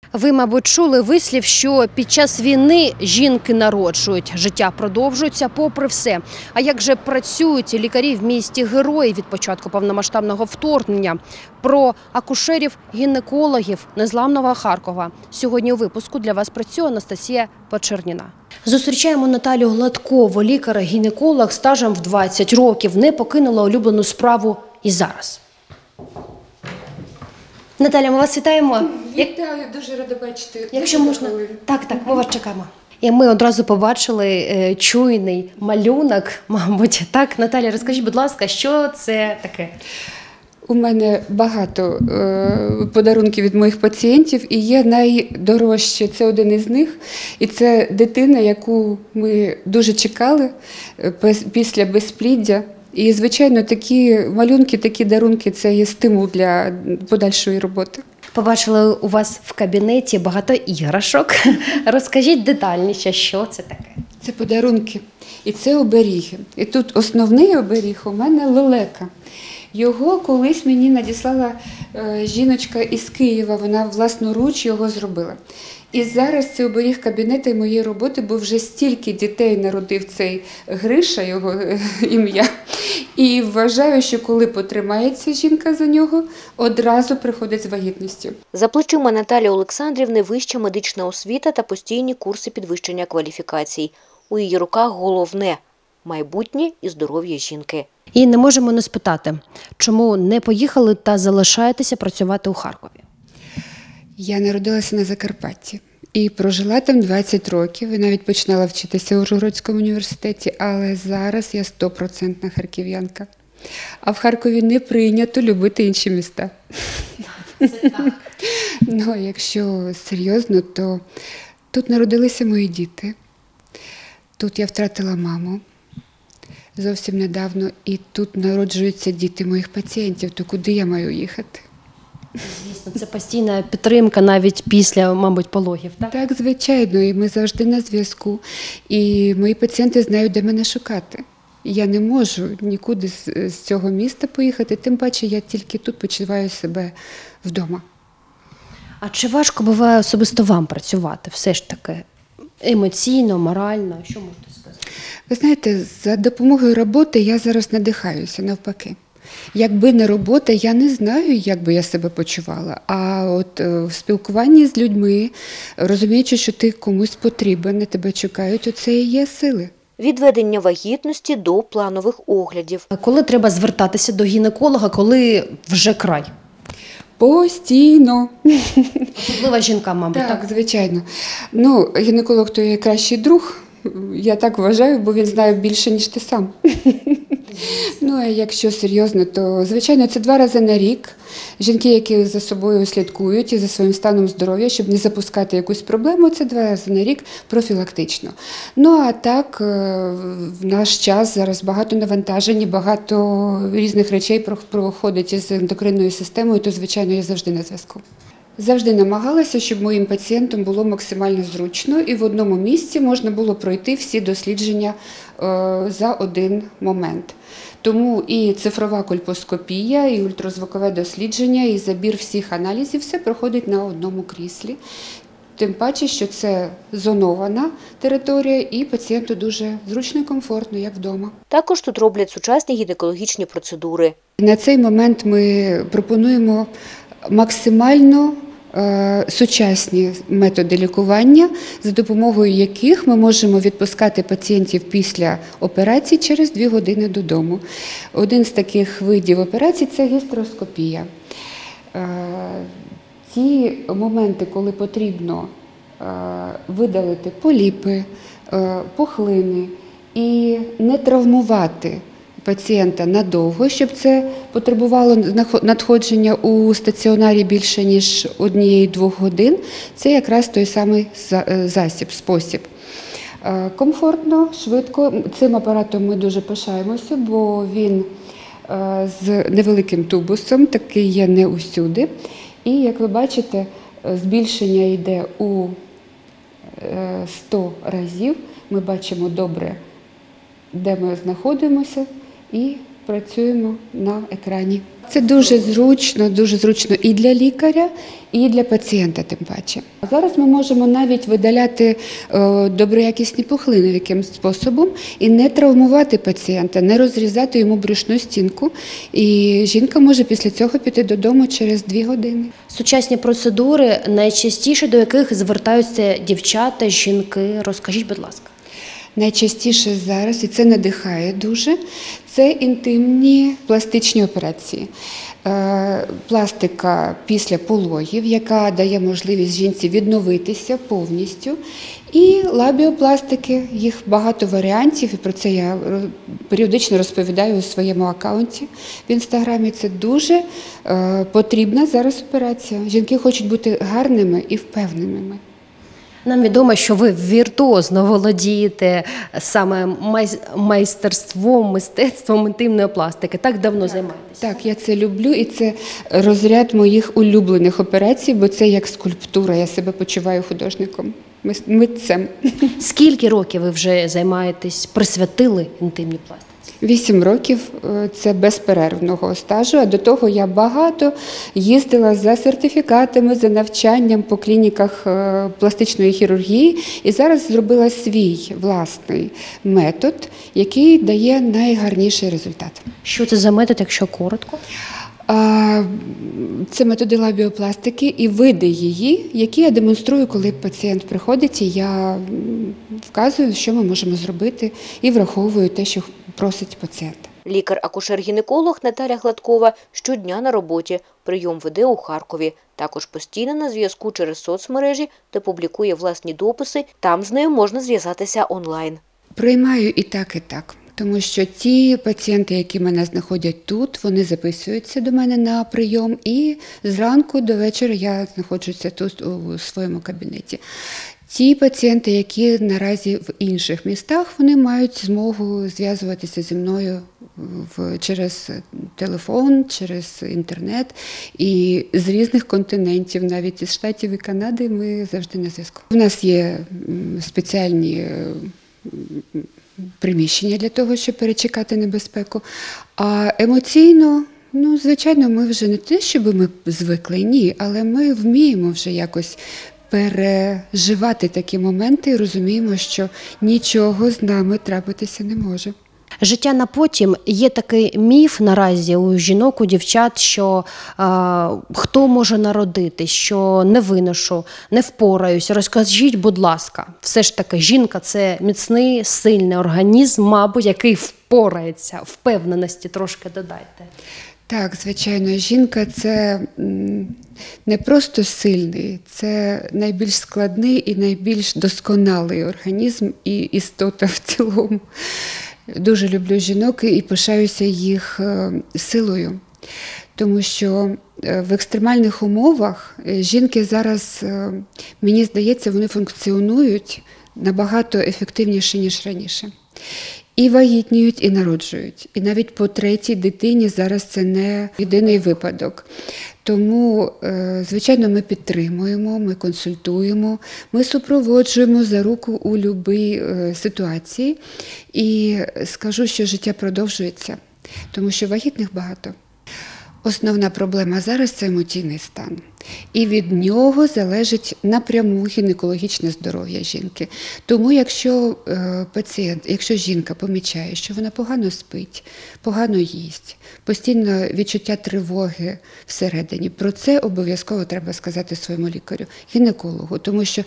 Ви, мабуть, чули вислів, що під час війни жінки народжують, життя продовжується попри все. А як же працюють лікарі в місті герої від початку повномасштабного вторгнення? Про акушерів-гінекологів незламного Харкова. Сьогодні у випуску для вас працює Анастасія Почерніна. Зустрічаємо Наталію Гладкову, лікар-гінеколог стажем в 20 років. Не покинула улюблену справу і зараз. Наталя, ми вас вітаємо. Вітаю, дуже рада бачити. Якщо можна. Так, ми вас чекаємо. І ми одразу побачили чуйний малюнок, мабуть. Так, Наталя, розкажіть, будь ласка, що це таке? У мене багато подарунків від моїх пацієнтів, і є найдорожче, це один із них. І це дитина, яку ми дуже чекали після безпліддя. І, звичайно, такі малюнки, такі дарунки – це є стимул для подальшої роботи. Побачили у вас в кабінеті багато іграшок. Розкажіть детальніше, що це таке? Це подарунки і це оберіги. І тут основний оберіг у мене лелека. Його колись мені надіслала жіночка із Києва, вона власноруч його зробила. І зараз це оберіг кабінету і моєї роботи, бо вже стільки дітей народив цей Гриша, його ім'я. І вважаю, що коли потримається жінка за нього, одразу приходить з вагітністю. За плечима Наталії Олександрівни вища медична освіта та постійні курси підвищення кваліфікацій. У її руках головне – майбутнє і здоров'я жінки. І не можемо не спитати, чому не поїхали та залишаєтеся працювати у Харкові? Я народилася на Закарпатті і прожила там 20 років, і навіть починала вчитися у Ужгородському університеті, але зараз я 100% харків'янка. А в Харкові не прийнято любити інші міста. Це так. Ну, якщо серйозно, то тут народилися мої діти, тут я втратила маму зовсім недавно, і тут народжуються діти моїх пацієнтів, то куди я маю їхати? Звісно, це постійна підтримка навіть після, мабуть, пологів, так? Так, звичайно, і ми завжди на зв'язку. І мої пацієнти знають, де мене шукати. Я не можу нікуди з цього міста поїхати, тим паче я тільки тут почуваю себе вдома. А чи важко буває особисто вам працювати все ж таки? Емоційно, морально, що можете сказати? Ви знаєте, за допомогою роботи я зараз надихаюся, навпаки. Якби не робота, я не знаю, як би я себе почувала. А от в спілкуванні з людьми, розуміючи, що ти комусь потрібен, тебе чекають, оце і є сили. Від ведення вагітності до планових оглядів. А коли треба звертатися до гінеколога, коли вже край? Постійно. Особливо жінкам, мабуть, так? Так, звичайно. Ну, гінеколог – то є кращий друг, я так вважаю, бо він знає більше, ніж ти сам. Ну, а якщо серйозно, то, звичайно, це 2 рази на рік. Жінки, які за собою слідкують і за своїм станом здоров'я, щоб не запускати якусь проблему, це 2 рази на рік профілактично. Ну, а так, в наш час зараз багато навантажень, багато різних речей проходить із ендокринною системою, то, звичайно, я завжди на зв'язку. Завжди намагалася, щоб моїм пацієнтам було максимально зручно і в одному місці можна було пройти всі дослідження за один момент. Тому і цифрова кольпоскопія, і ультразвукове дослідження, і забір всіх аналізів – все проходить на одному кріслі. Тим паче, що це зонована територія і пацієнту дуже зручно і комфортно, як вдома. Також тут роблять сучасні гінекологічні процедури. На цей момент ми пропонуємо максимально сучасні методи лікування, за допомогою яких ми можемо відпускати пацієнтів після операції через 2 години додому. Один з таких видів операцій – це гістероскопія. Ті моменти, коли потрібно видалити поліпи, пухлини і не травмувати пацієнта надовго, щоб це потребувало надходження у стаціонарі більше, ніж 1-2 годин, це якраз той самий спосіб. Комфортно, швидко. Цим апаратом ми дуже пишаємося, бо він з невеликим тубусом, такий є не усюди. І, як ви бачите, збільшення йде у 100 разів. Ми бачимо добре, де ми знаходимося, і працюємо на екрані. Це дуже зручно і для лікаря, і для пацієнта тим паче. Зараз ми можемо навіть видаляти доброякісні пухлини якимось способом і не травмувати пацієнта, не розрізати йому брюшну стінку. І жінка може після цього піти додому через 2 години. Сучасні процедури, найчастіше до яких звертаються дівчата, жінки. Розкажіть, будь ласка. Найчастіше зараз, і це надихає дуже, це інтимні пластичні операції. Пластика після пологів, яка дає можливість жінці відновитися повністю. І лабіопластики, їх багато варіантів, і про це я періодично розповідаю у своєму аккаунті в Інстаграмі. Це дуже потрібна зараз операція. Жінки хочуть бути гарними і впевненими. Нам відомо, що ви віртуозно володієте саме мистецтвом інтимної пластики. Так давно займаєтесь? Так, я це люблю, і це розряд моїх улюблених операцій, бо це як скульптура, я себе почуваю художником, митцем. Скільки років ви вже займаєтесь, присвятили інтимній пластиці? 8 років – це безперервного стажу, а до того я багато їздила за сертифікатами, за навчанням по клініках пластичної хірургії і зараз зробила свій власний метод, який дає найгарніший результат. Що це за метод, якщо коротко? Це методи лабіопластики і види її, які я демонструю, коли пацієнт приходить, і я вказую, що ми можемо зробити, і враховую те, що просить пацієнт. Лікар-акушер-гінеколог Наталя Гладкова щодня на роботі. Прийом веде у Харкові. Також постійно на зв'язку через соцмережі, де публікує власні дописи. Там з нею можна зв'язатися онлайн. Приймаю і так. Тому що ті пацієнти, які мене знаходять тут, вони записуються до мене на прийом, і зранку до вечора я знаходжуся тут у своєму кабінеті. Ті пацієнти, які наразі в інших містах, вони мають змогу зв'язуватися зі мною через телефон, через інтернет і з різних континентів, навіть із Штатів і Канади, ми завжди на зв'язку. У нас є спеціальні приміщення для того, щоб перечекати небезпеку. А емоційно, звичайно, ми вже не те, щоб ми звикли, ні, але ми вміємо вже якось переживати такі моменти і розуміємо, що нічого з нами трапитися не може. Життя на потім. Є такий міф наразі у жінок, у дівчат, що хто може народити, що не виношу, не впораюсь. Розкажіть, будь ласка, все ж таки жінка – це міцний, сильний організм, мабуть, який впорається. Впевненості трошки додайте. Так, звичайно, жінка – це не просто сильний, це найбільш складний і найбільш досконалий організм і істота в цілому. Дуже люблю жінок і пишаюся їх силою, тому що в екстремальних умовах жінки зараз, мені здається, вони функціонують набагато ефективніше, ніж раніше. І вагітніють, і народжують. І навіть по 3-й дитині зараз це не єдиний випадок. Тому, звичайно, ми підтримуємо, ми консультуємо, ми супроводжуємо за руку у будь-якій ситуації. І скажу, що життя продовжується, тому що вагітних багато. Основна проблема зараз – це емоційний стан. І від нього залежить напряму гінекологічне здоров'я жінки. Тому якщо жінка помічає, що вона погано спить, погано їсть, постійно відчуття тривоги всередині, про це обов'язково треба сказати своєму лікарю, гінекологу. Тому що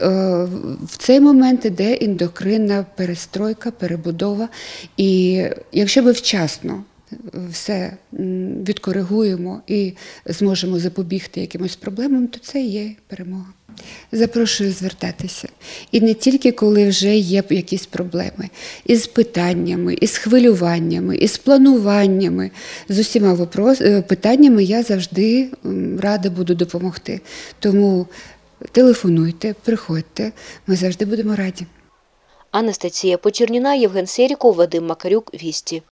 в цей момент іде ендокринна перестройка, перебудова. І якщо ми вчасно все відкоригуємо і зможемо запобігти якимось проблемам, то це і є перемога. Запрошую звертатися. І не тільки коли вже є якісь проблеми. Із питаннями, із хвилюваннями, із плануваннями, з усіма питаннями я завжди рада буду допомогти. Тому телефонуйте, приходьте, ми завжди будемо раді. Анастасія Почерніна, Євген Серіков, Вадим Макарюк, Вісті.